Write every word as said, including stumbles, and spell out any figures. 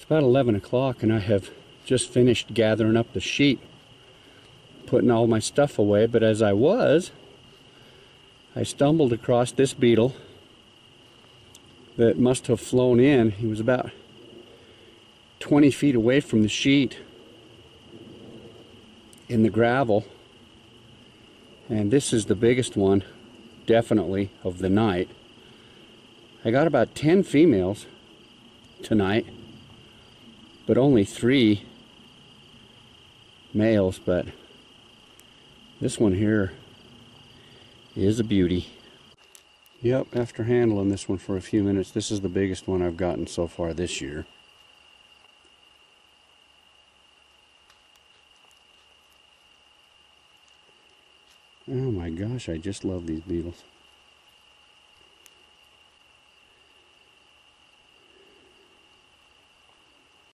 It's about eleven o'clock and I have just finished gathering up the sheep, putting all my stuff away, but as I was, I stumbled across this beetle that must have flown in. He was about twenty feet away from the sheet in the gravel, and this is the biggest one, definitely, of the night. I got about ten females tonight, but only three males, but this one here is a beauty. Yep, after handling this one for a few minutes, this is the biggest one I've gotten so far this year. Oh my gosh, I just love these beetles.